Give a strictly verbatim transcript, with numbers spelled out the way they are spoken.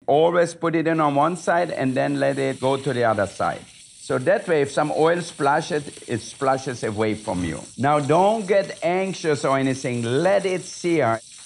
Always put it in on one side and then let it go to the other side. So that way, if some oil splashes, it splashes away from you. Now, don't get anxious or anything. Let it sear.